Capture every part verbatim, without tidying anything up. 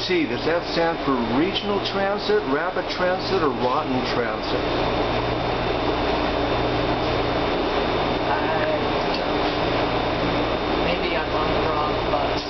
T, does that stand for Regional Transit, Rapid Transit, or Rotten Transit? I don't. Maybe I'm on the wrong bus.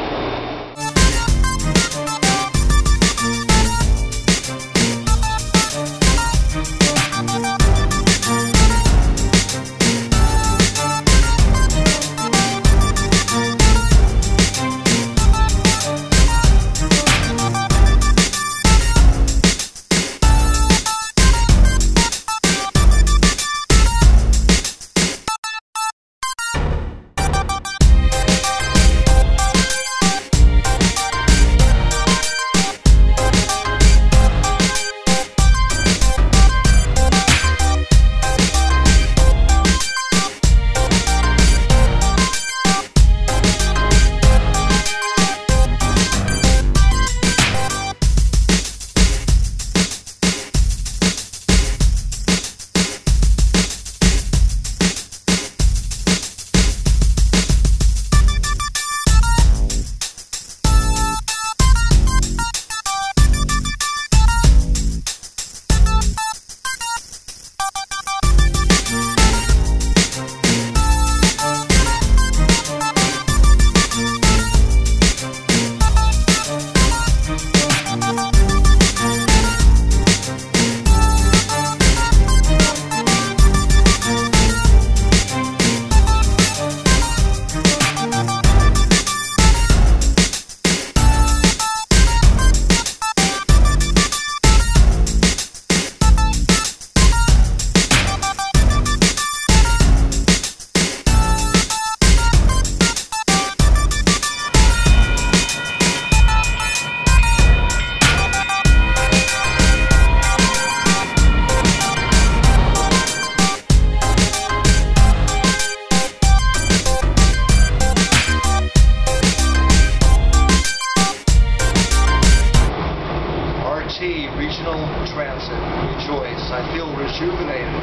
R T, Regional Transit, rejoice. I feel rejuvenated.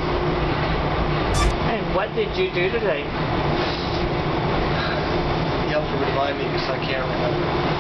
And what did you do today? You have to remind me because I can't remember.